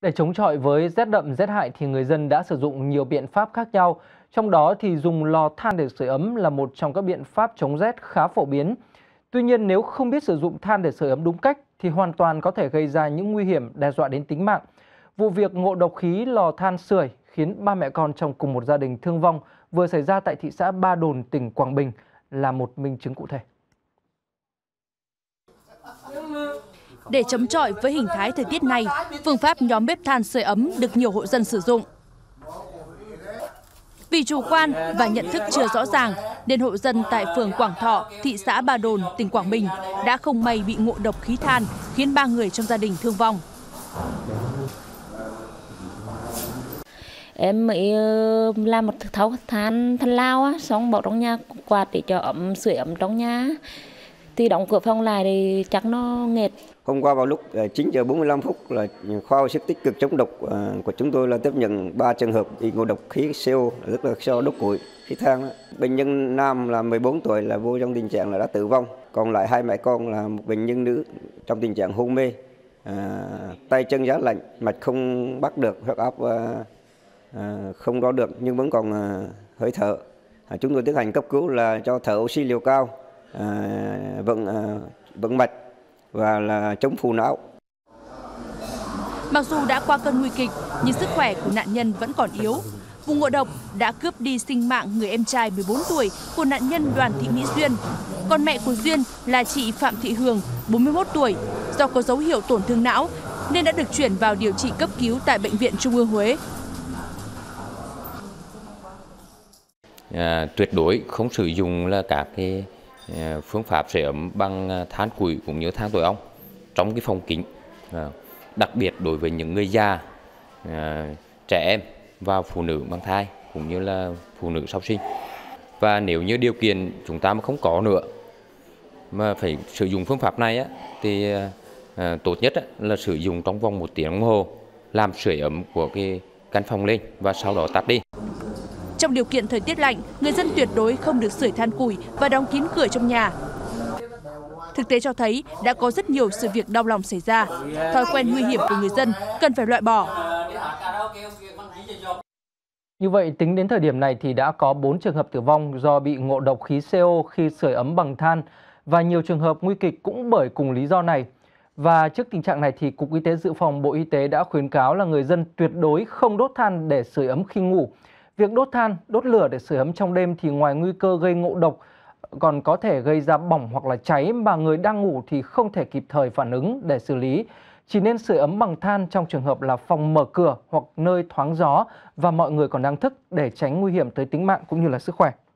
Để chống chọi với rét đậm rét hại thì người dân đã sử dụng nhiều biện pháp khác nhau. Trong đó thì dùng lò than để sưởi ấm là một trong các biện pháp chống rét khá phổ biến. Tuy nhiên nếu không biết sử dụng than để sưởi ấm đúng cách thì hoàn toàn có thể gây ra những nguy hiểm đe dọa đến tính mạng. Vụ việc ngộ độc khí lò than sưởi khiến ba mẹ con trong cùng một gia đình thương vong vừa xảy ra tại thị xã Ba Đồn, tỉnh Quảng Bình là một minh chứng cụ thể. Để chống chọi với hình thái thời tiết này, phương pháp nhóm bếp than sưởi ấm được nhiều hộ dân sử dụng. Vì chủ quan và nhận thức chưa rõ ràng, nên hộ dân tại phường Quảng Thọ, thị xã Ba Đồn, tỉnh Quảng Bình đã không may bị ngộ độc khí than, khiến 3 người trong gia đình thương vong. Em mới làm một thau than lao á, xong bỏ trong nhà quạt để cho ấm sưởi ấm trong nhà. Thì đóng cửa phòng lại thì chắc nó nghẹt. Hôm qua vào lúc 9 giờ 45 phút là khoa hồi sức tích cực chống độc của chúng tôi là tiếp nhận 3 trường hợp bị ngộ độc khí CO, tức là do đốt củi, khí than. Bệnh nhân nam là 14 tuổi là vô trong tình trạng là đã tử vong. Còn lại 2 mẹ con là một bệnh nhân nữ trong tình trạng hôn mê, tay chân giá lạnh, mạch không bắt được, huyết áp không đo được nhưng vẫn còn hơi thở. Chúng tôi tiến hành cấp cứu là cho thở oxy liều cao, vận mạch và là chống phù não. Mặc dù đã qua cơn nguy kịch, nhưng sức khỏe của nạn nhân vẫn còn yếu. Vụ ngộ độc đã cướp đi sinh mạng người em trai 14 tuổi của nạn nhân Đoàn Thị Mỹ Duyên. Còn mẹ của Duyên là chị Phạm Thị Hường, 41 tuổi, do có dấu hiệu tổn thương não nên đã được chuyển vào điều trị cấp cứu tại Bệnh viện Trung ương Huế. Tuyệt đối không sử dụng là các phương pháp sưởi ấm bằng than củi cũng như than tổ ong trong cái phòng kín, đặc biệt đối với những người già, trẻ em và phụ nữ mang thai cũng như là phụ nữ sau sinh. Và nếu như điều kiện chúng ta mà không có nữa mà phải sử dụng phương pháp này thì tốt nhất là sử dụng trong vòng 1 tiếng đồng hồ, làm sưởi ấm của cái căn phòng lên và sau đó tắt đi. Trong điều kiện thời tiết lạnh, người dân tuyệt đối không được sưởi than củi và đóng kín cửa trong nhà. Thực tế cho thấy đã có rất nhiều sự việc đau lòng xảy ra. Thói quen nguy hiểm của người dân cần phải loại bỏ. Như vậy, tính đến thời điểm này thì đã có 4 trường hợp tử vong do bị ngộ độc khí CO khi sưởi ấm bằng than và nhiều trường hợp nguy kịch cũng bởi cùng lý do này. Và trước tình trạng này thì Cục Y tế Dự phòng Bộ Y tế đã khuyến cáo là người dân tuyệt đối không đốt than để sưởi ấm khi ngủ. Việc đốt than, đốt lửa để sưởi ấm trong đêm thì ngoài nguy cơ gây ngộ độc còn có thể gây ra bỏng hoặc là cháy mà người đang ngủ thì không thể kịp thời phản ứng để xử lý. Chỉ nên sưởi ấm bằng than trong trường hợp là phòng mở cửa hoặc nơi thoáng gió và mọi người còn đang thức để tránh nguy hiểm tới tính mạng cũng như là sức khỏe.